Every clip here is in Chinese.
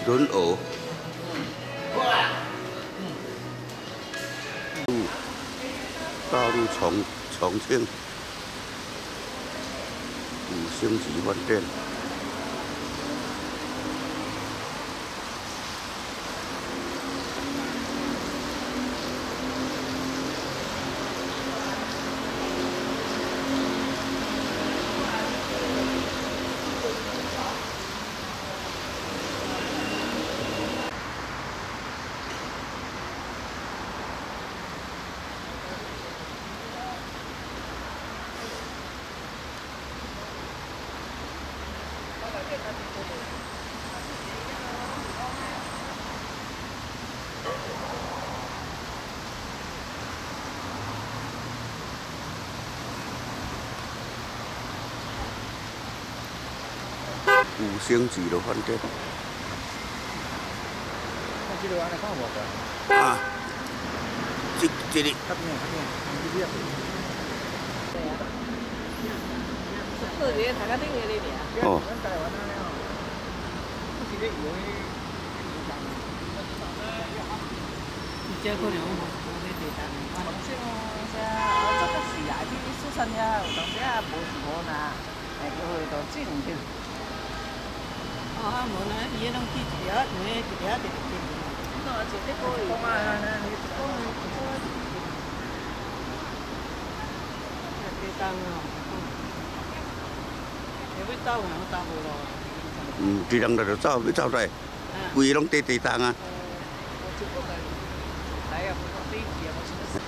轮偶。大陆重庆5星级饭店。 5星级的饭店。啊，这里。哦。 这可能我没地当。这个是啊，你出生呀，有当时啊无拿，就到这种地。 哦，无呢，伊迄种记一条，每一条就记。那就这个讲啊，你讲地当哦，要走我走无咯。 地当就走，要走来，规个拢地当啊。 来啊，飞机啊，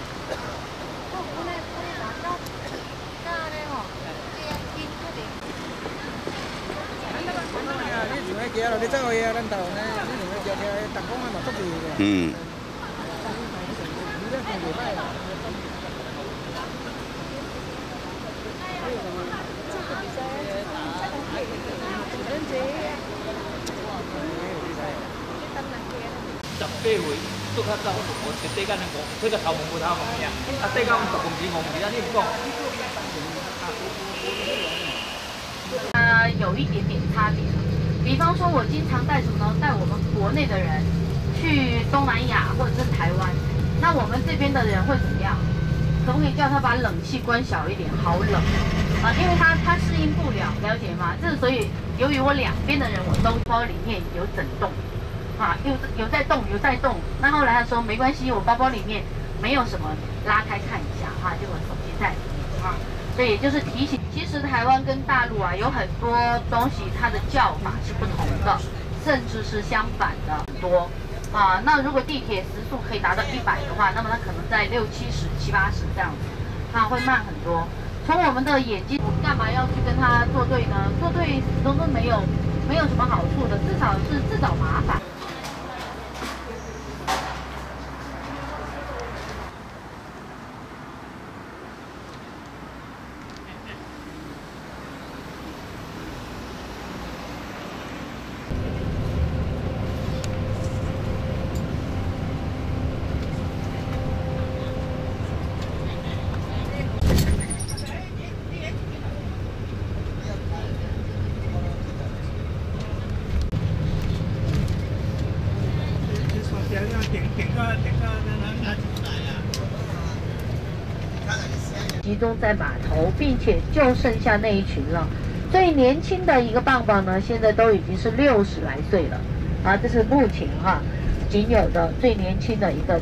你走去啊，咱头呢，你从那条特工啊嘛捉住嘅。18岁拄较早，我前底间5，这个头毛无头毛呀，底间10公斤5公斤，你唔讲？ 有一点点差别。比方说，我经常带什么呢？带我们国内的人去东南亚或者是台湾，那我们这边的人会怎么样？可不可以叫他把冷气关小一点？好冷啊，因为他适应不了，了解吗？这所以由于我两边的人我都包里面有整栋，啊，有在动，有在动。那后来他说没关系，我包包里面没有什么，拉开看一下哈，结果手机在里面啊。所以就是提醒，其实台湾跟大陆啊有很多东西它的叫法是不同的，甚至是相反的很多。啊，那如果地铁时速可以达到100的话，那么它可能在60、70、70、80这样子，它会慢很多。从我们的眼睛，我们干嘛要去跟他作对呢？作对始终都没有什么好处的，至少是自找麻烦。 集中在码头，并且就剩下那一群了。最年轻的一个棒棒呢，现在都已经是60来岁了，啊，这是目前仅有的最年轻的一个。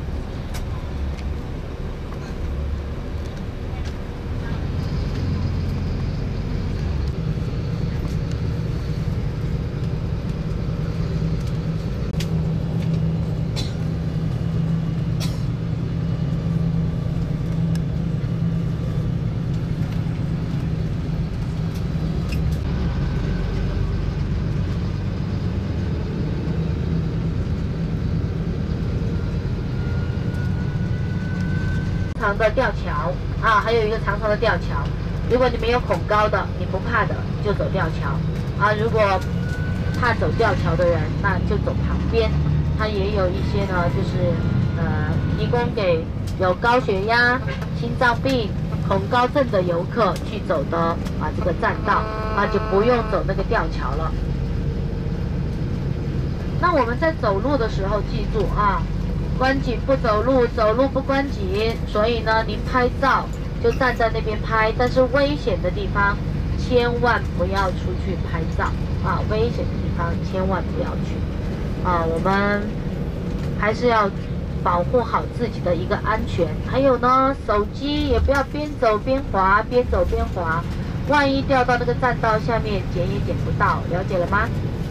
长的吊桥啊，还有一个长长的吊桥。如果你没有恐高的，你不怕的，就走吊桥啊。如果怕走吊桥的人，那就走旁边。它也有一些呢，就是提供给有高血压、心脏病、恐高症的游客去走的这个栈道啊，就不用走那个吊桥了。 那我们在走路的时候记住啊，观景不走路，走路不观景。所以呢，您拍照就站在那边拍，但是危险的地方千万不要出去拍照啊！危险的地方千万不要去啊！我们还是要保护好自己的一个安全。还有呢，手机也不要边走边滑，边走边滑，万一掉到那个栈道下面，捡也捡不到，了解了吗？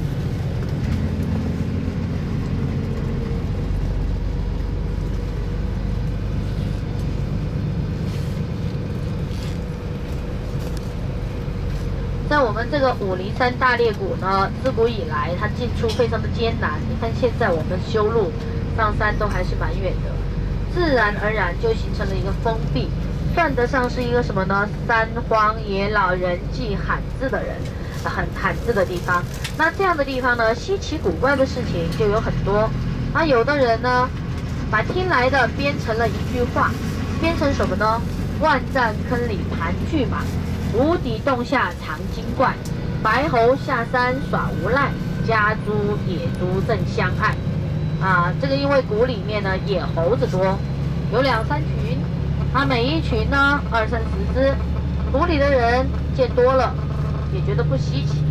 在我们这个武陵山大裂谷呢，自古以来它进出非常的艰难。你看现在我们修路上山都还是蛮远的，自然而然就形成了一个封闭，算得上是一个什么呢？三荒野老人迹罕至的人，很罕至的地方。那这样的地方呢，稀奇古怪的事情就有很多。那有的人呢，把听来的编成了一句话，编成什么呢？万丈坑里盘踞马。无底洞下藏精怪，白猴下山耍无赖，家猪野猪正相爱。啊，这个因为谷里面呢野猴子多，有2、3群，每一群呢2、30只，谷里的人见多了也觉得不稀奇。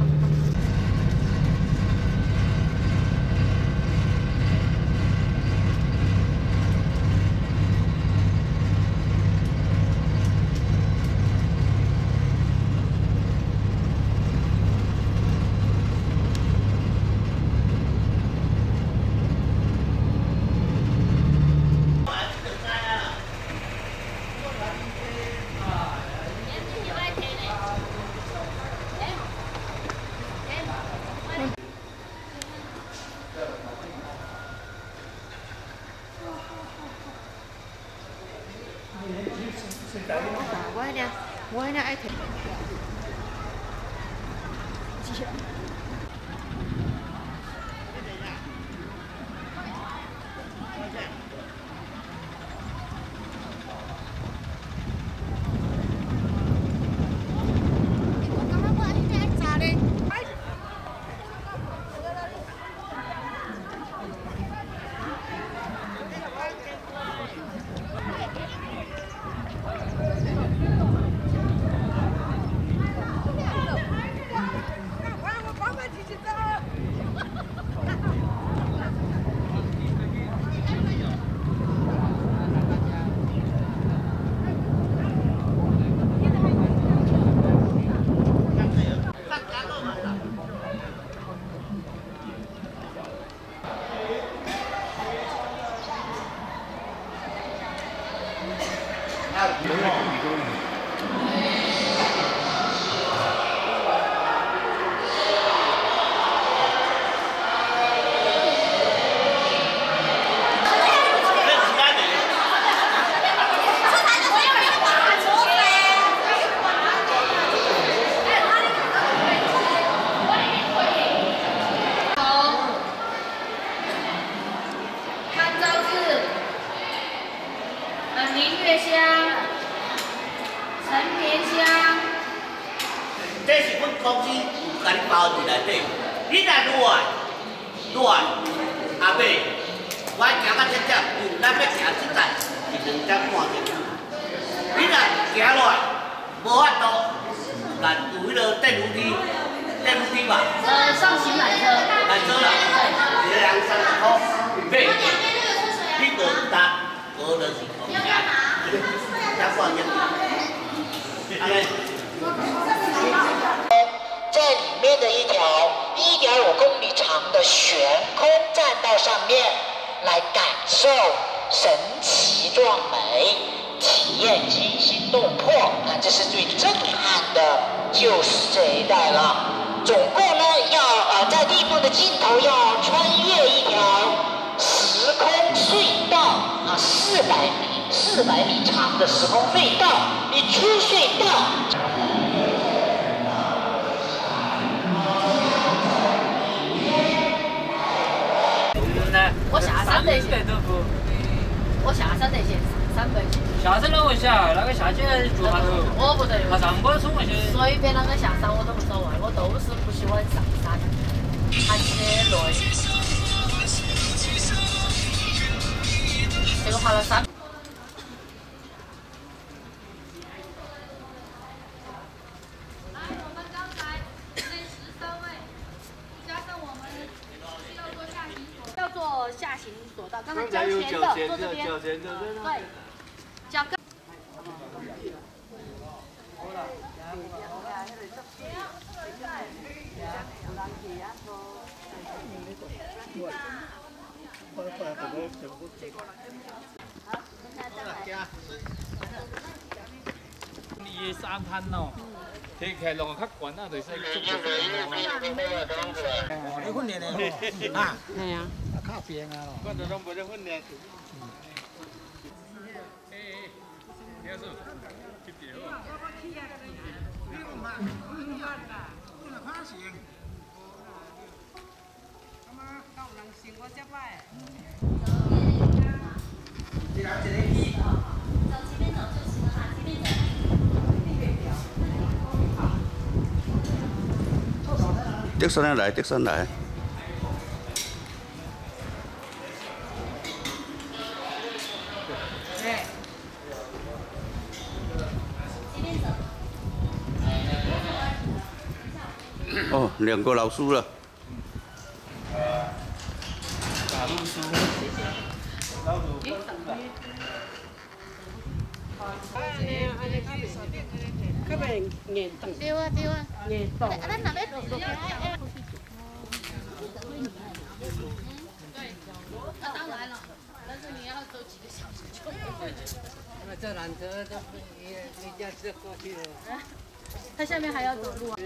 我那爱听。 公司有甲你包伫内底，你若乱，阿妹，我行到这点，咱要行这站是2点半钟。你若行乱，无法度，咱有迄个电扶梯吧？ 上行缆车。 缆车啦，一个人30块，对。你个搭，我就是2点半钟。阿妹。 在里面的一条1.5公里长的悬空栈道上面，来感受神奇壮美，体验惊心动魄。那这是最震撼的，就是这一带了。总共呢，要在地方的尽头要穿越一条时空隧道啊，400米长的时空隧道。一出隧道。 我下山得先，我下山得先300去。 下山啷个下？那个下去住下头。 我不得。 他上坡冲过去。 随便啷个下山我都无所谓，我都是不喜欢上山，还是累。 3。 要做下行索道，刚才交钱的坐这边，对，交个。 伊3摊哦，摕起来浪较悬啊，就是你训练的啊？系啊，靠边啊咯。我都冇得训练。你好，接住。 德山来，德山来。哦，2个老师了。 老师，老师。 对啊对啊，咱那边落去哎。那当然了，但是你要走几个小时就回去。 那这缆车都你家是过去了。 它下面还要走路啊。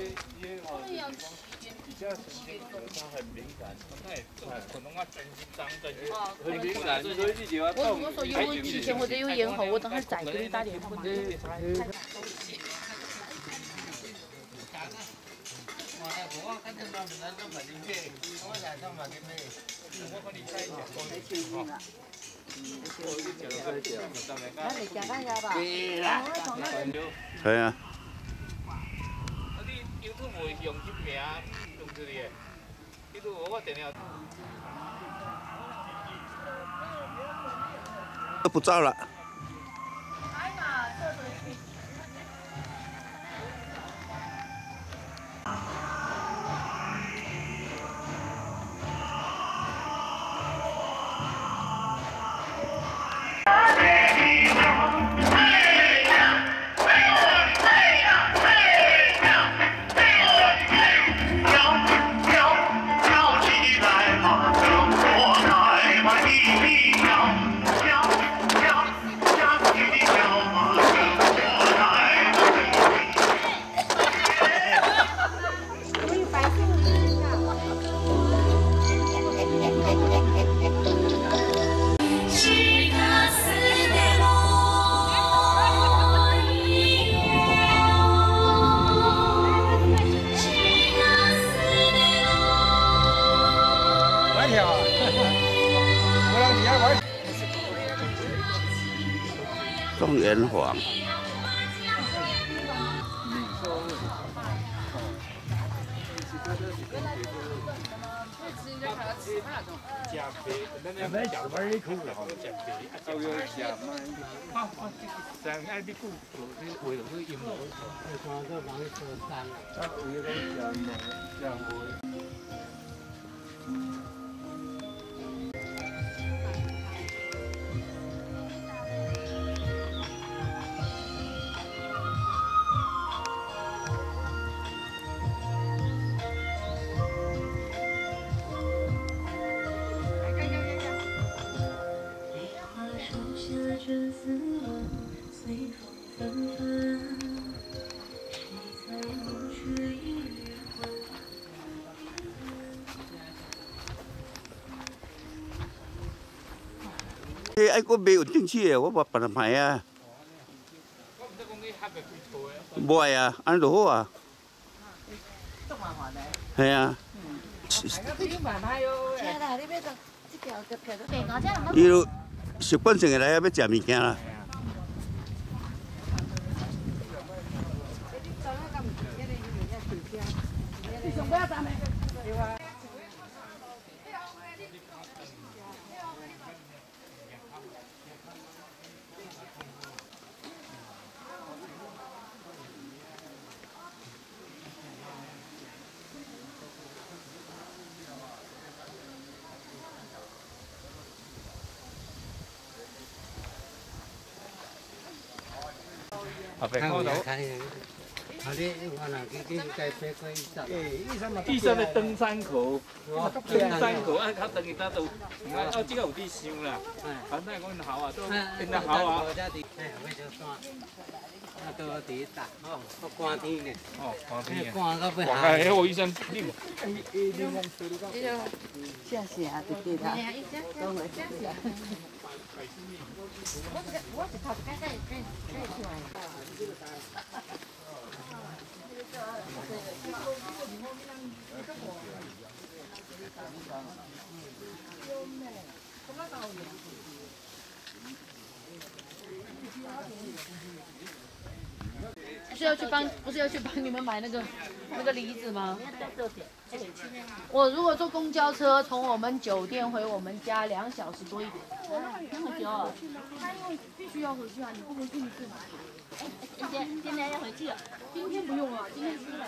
很敏感，可能我真紧张的。很敏感，所以你就要动。 我说有提前或者有延后，我等下再给你打电话嘛。 係啊。 你 YouTube 會用啲名用出嚟嘅，呢度我定有。 都不照了。状元坊。哎，我没有进去，我把它买啊。唔係啊，安就好啊。係啊。伊都習慣性嘅來要食物件啦。 啊，别看到。第三个登山口，登山口啊，较长伊搭都，哦，这个有啲想啦。反正阮校啊，都因那校啊。 啊，都伫打哦，都寒天呢。 哦，寒天。 寒到要寒。哎，我医生你。 谢谢啊，弟弟他。 我是头该出来。不是要去帮你们买那个梨子吗？我如果坐公交车从我们酒店回我们家2小时多一点，那么久啊？他因为必须要回去啊，你不回去你去哪里？今天要回去了？今天不用啊，今天出来。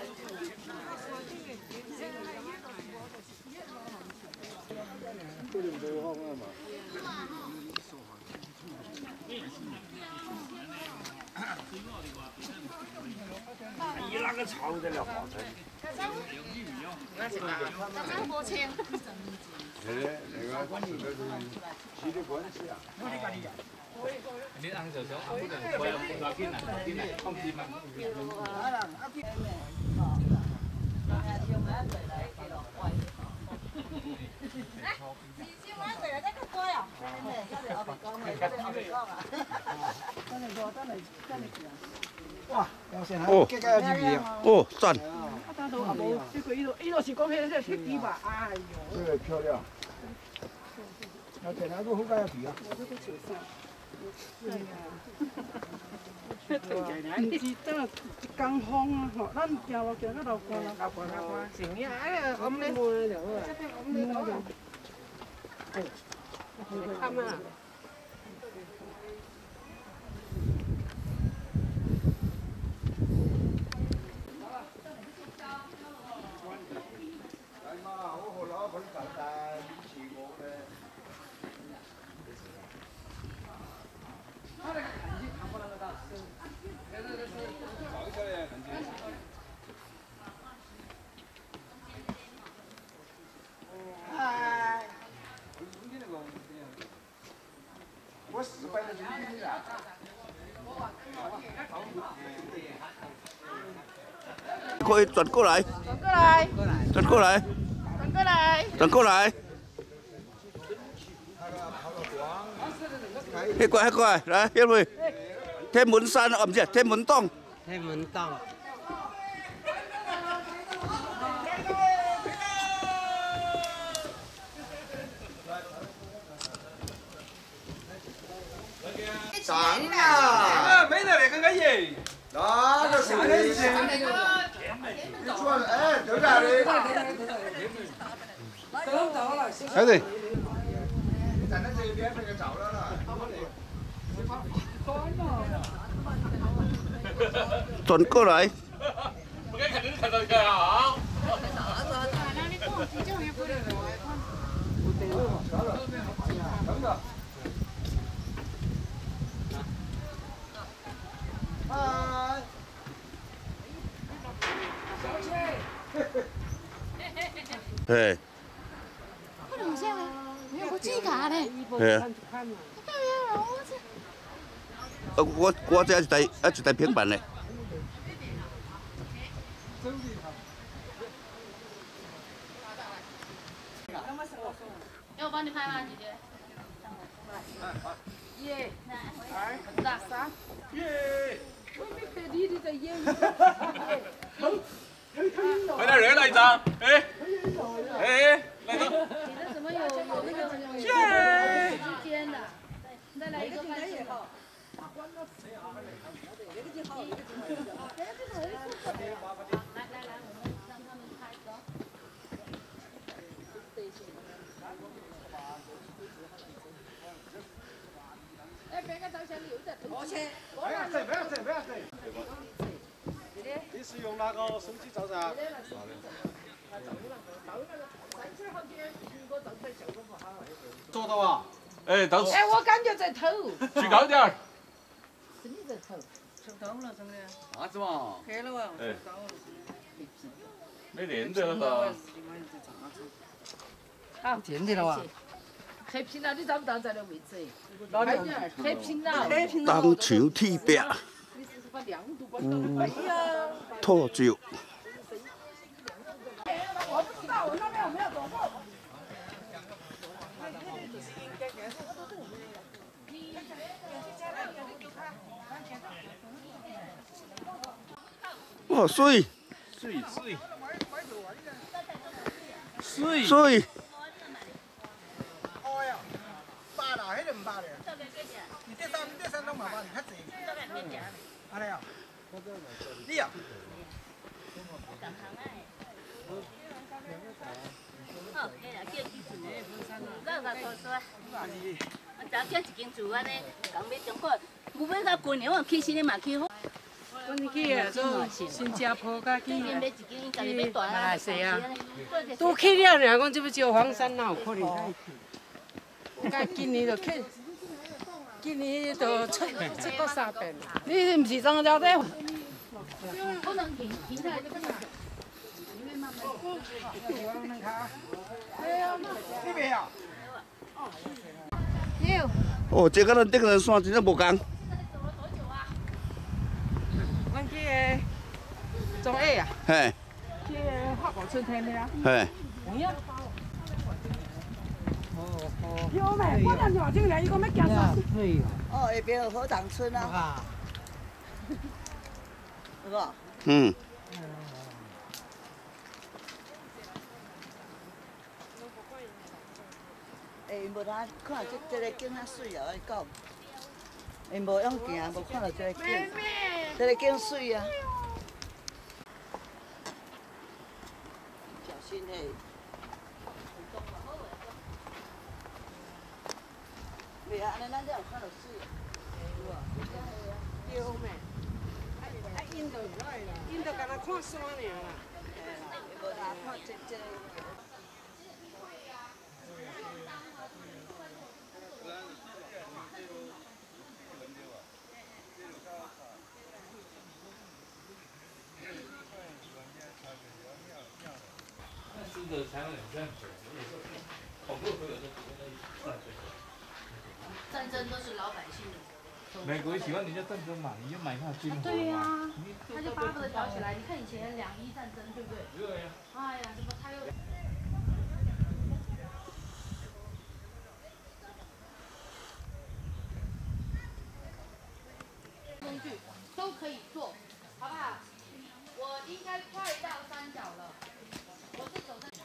伊那个炒得了好吃。 那是无清。 吃的关系啊。 你按就想，不能不要紧啦，紧啦，放心嘛。 哇， 哦，赞。 这个伊就是讲迄个铁皮吧，哎呦。 这个漂亮。 那在那个好干皮啊。唔是真係一江風啊！嗬，咱行路行到流汗啦，流汗，成日哎，咁你冇就好啊，咁你講就，啱啊！ 可以转过来， 转过来， 转过来， 转过来， 转过来。迄过，迄过来，来，因为天门山哦，唔是天门洞。 天门洞。 上啊！ 没得嘞，刚刚耶。 啊，这啥意思？你说，哎，就这里。 哎对。 你站在这边那个照了啦。转过来。 我看你看到一个啊。 嘿。 不能这样啊！没有记卡嘞。 系啊。我这一台平板嘞。 要我帮你拍吗，姐姐？ 耶， 二、 三， 耶！ 我没看你在演。 快点人来一张，哎，哎，来张。 你的什么有那个耶！ 之间的，再来一个拍手。 你是用那个手机照噻？做到啊！ 哎，到。 哎，我感觉在偷。 举高点儿。 是你在偷。 啊，是吗？ 开了啊， 哎，没连着了。 啊，甜的了哇！ 黑皮啦，你找不到这个位置？ 黑皮啦， 当场铁壁，吐酒。 我不知道，我那边有没有走过？ 哇，水水。 水。 哦呀，8啦，迄个唔8咧。你这三拢嘛8，较济。安尼啊？你啊？ 好，嘿啦，叫去厝诶，咱甲拖沙。我昨叫一间厝安尼，讲要中国，有要到近年，我去新的嘛去好。 阮去啊，做新加坡甲去马来西亚，都去了尔，讲这要招黄山哪有可能？甲今年就去，今年就出国3遍。你唔是张了这？ 不能停下来就不能走。 你袂啊？ 有。 哦，这个咱这个人山真正无共。 阮去个中 A 啊， 嘿， 去花果春天的啊。 嘿。 有啊。有咩？我当时话进来，伊讲要行山。 哦，下边有河塘村啊。是吧？ 嗯。 因无通看这个景较水啊，我讲。因无用行，无看到这个景，这个景水啊。小心嘿。对啊，安尼咱才有看到水。 对咩？因就干那看山尔啦。 无通看这。 的才能有这样子，跑步都有这战争都是老百姓的。 美国喜欢人家战争嘛，你就买他的军火嘛。 对呀，他就巴不得挑起来。你看以前2·1战争，对不对？ 对呀。 哎呀，怎么他又？工具都可以做，好不好？我应该快到山脚了，我是走在。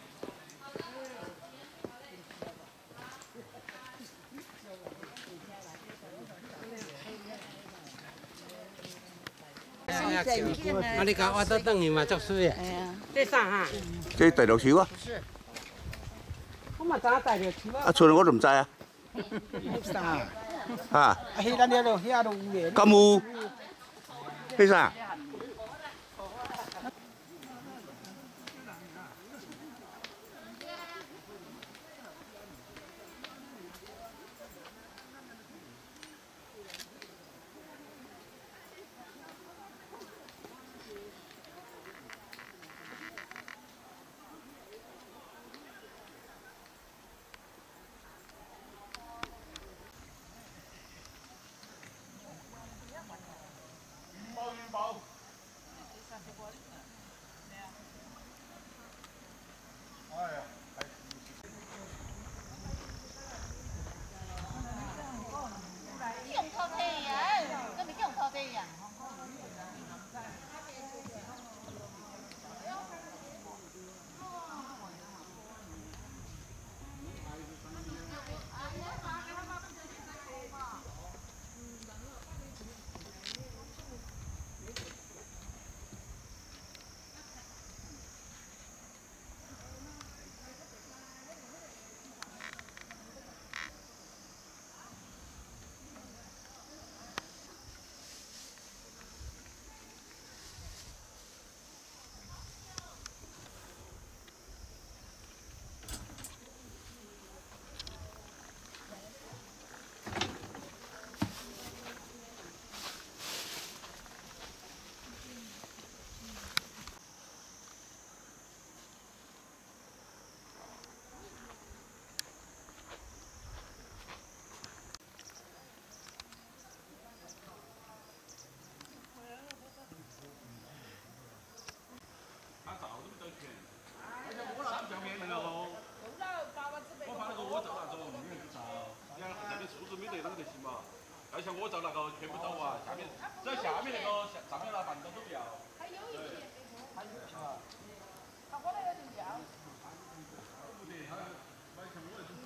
啊！你讲我都等于嘛作水啊？ 这啥哈？ 这大陆球啊？ 我嘛知影大陆球啊。 啊，剩的我就唔知啊。 啥？ 啊？ 啊，迄咱遐都有咧。 敢有？迄啥？ 包。 而且我找那个看不到啊，下面在下面那个上面那半道都不要。还有一点。还有啊。他后来有点要。不对，他完全我这。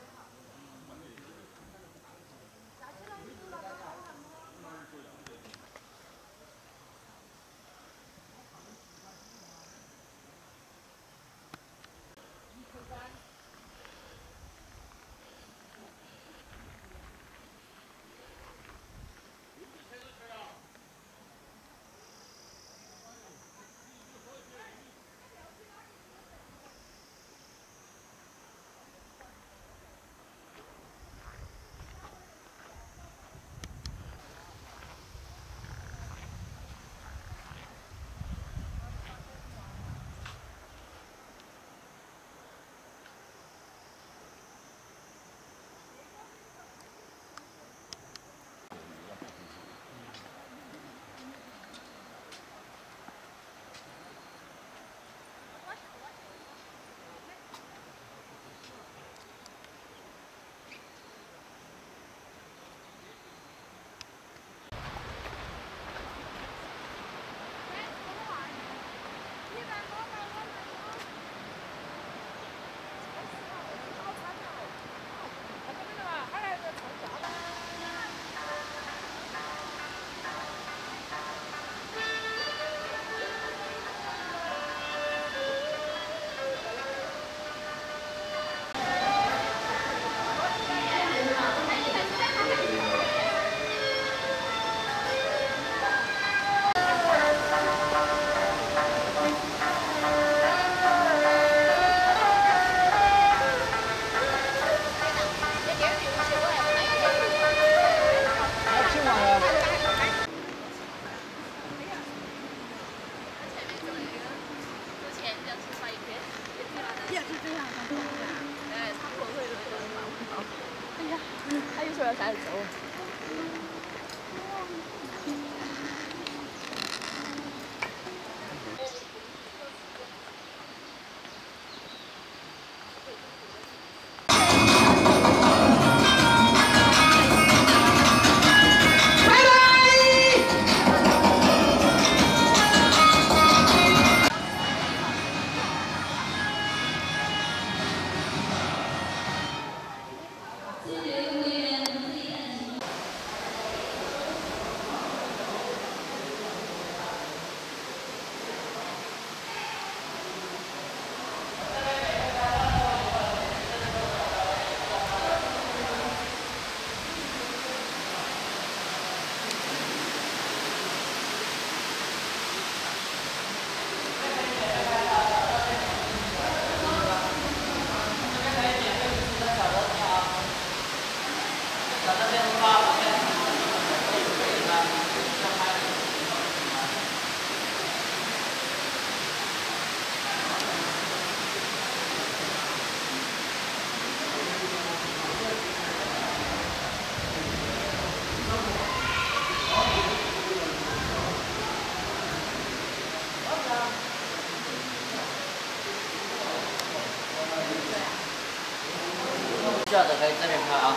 需要的可以这边拍啊。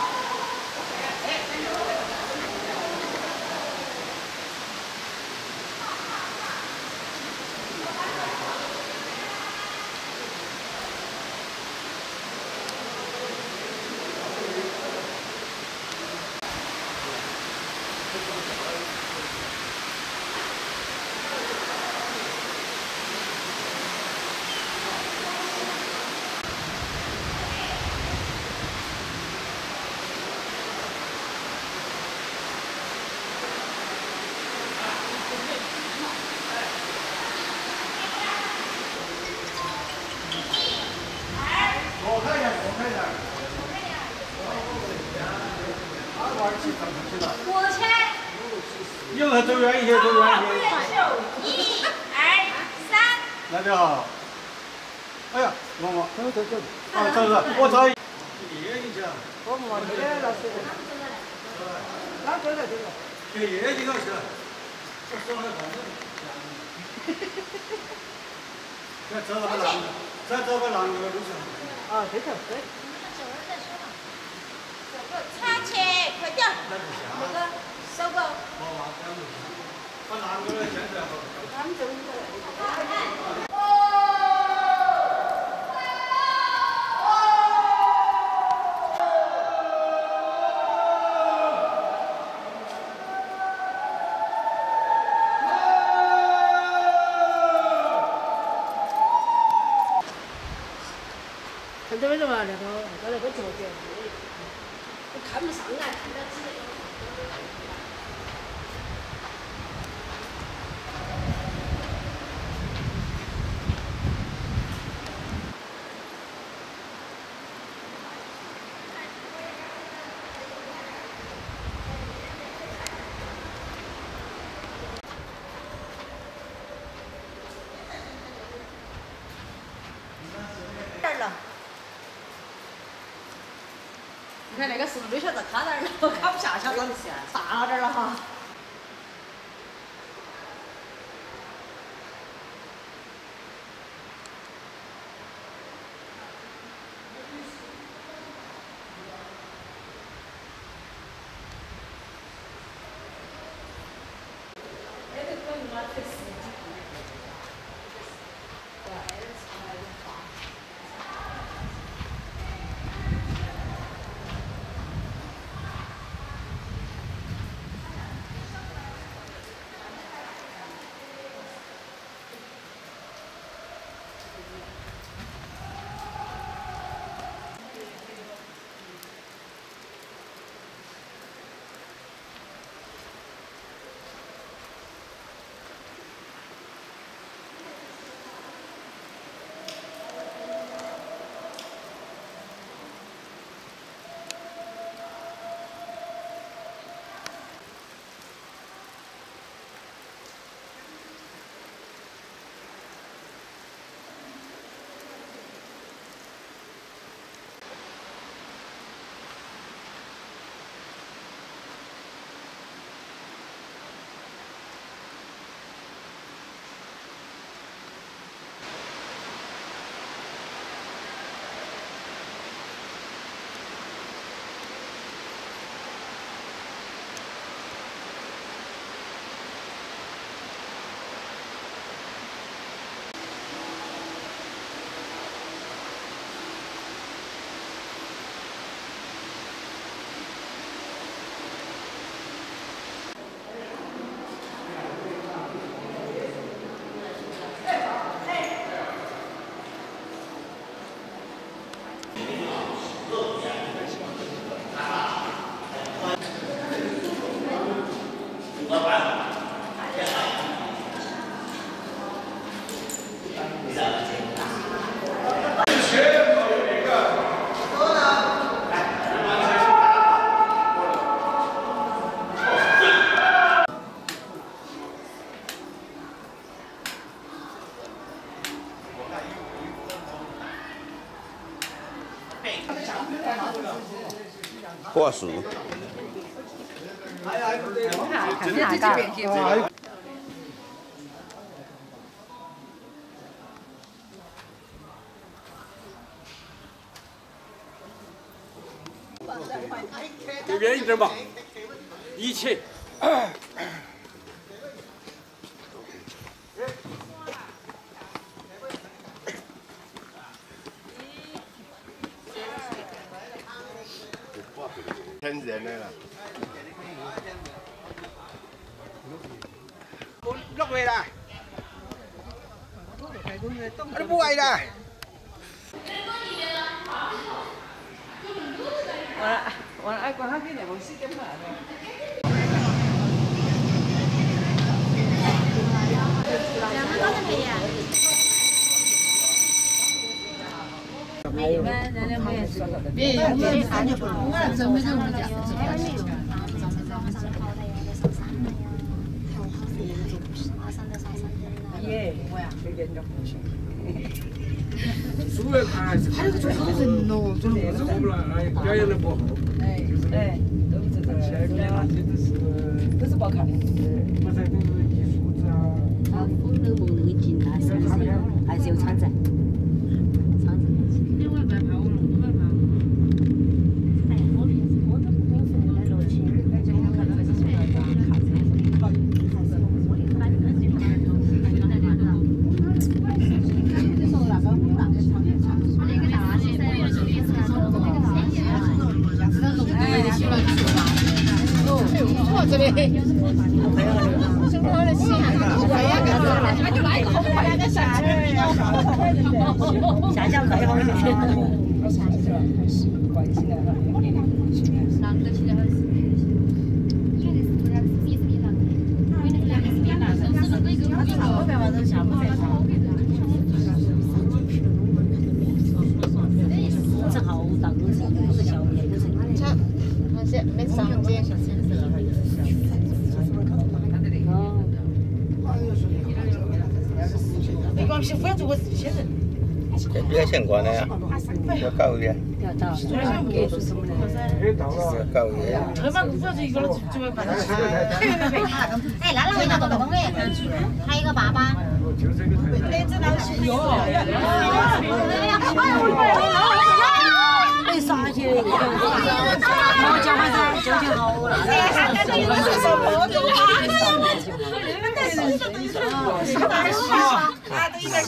我猜。 有的走远一些，走远一些。 1、2、3。 那边好。哎呀，往往走走走。啊，走走，我找。夜景去啊。我们往这边老师。哪走了这个？去夜景去了。我说了反正。再走个廊，再走个廊个路上。啊，这条对。走了再说嘛。走个插旗。 快点，那个小狗。 把男的现在好。 他们就是。 看这边什么？那个桌子，我看不上来，看到几个。你看那个是不是没晓得卡哪儿了？卡不下，晓得差点了哈。 花束。 右边一点吧，一起。 天然的啦。 落嚟啦！你唔係啦！ 我愛關下邊嚟，冇事點嘛？ 主要看还有个就是人咯，就是我们来表演的不好。 哎，都是这个，都是不看的。 不是都是艺术家。 他风楼梦那个进来是不是还是有场子？场子。你会不会怕我弄？不会怕。哎呀，我平时我都不会说来落去。 这里。下降最好一点。正好当是小面，那些没上街。没关系，不要做我先人。 比较相关的呀，要教育啊。 要到。 教育啊。 他妈不要这一个了，就要把它吃。哎，来了，那个东西，还有一个粑粑。哎，这老师有。哎，啥去？我叫他噻，就好了。哎，他这个是什么东西？你们在说什么？他的一个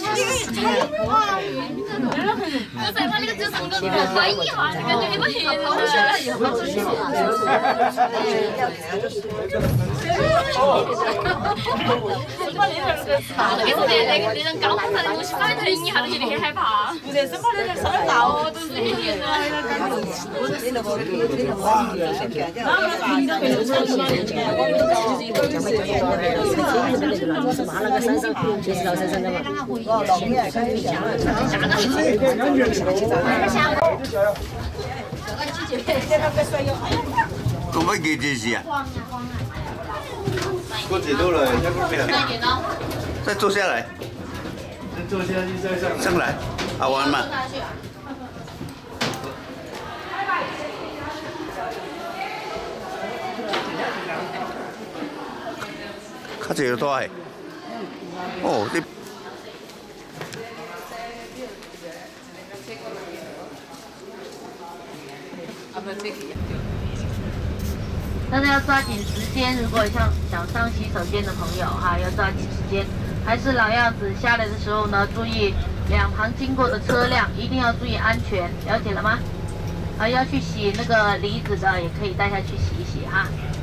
我在那个就上个翻译嘛，感觉你们黑的东西了以后出去。给我那人刚才那东西稍微疼一下，就有点害怕。不是，生怕那人稍微闹，都是黑的。 爬那个山上，就是到山上的嘛。 做乜嘢这事啊？过几多了？再坐下来。 再坐下去再上。 上来，好玩吗？较济大诶。哦，这。 大家要抓紧时间，如果想上洗手间的朋友哈，要抓紧时间。还是老样子，下来的时候呢，注意两旁经过的车辆，一定要注意安全，了解了吗？要去洗那个梨子的，也可以带下去洗一洗哈。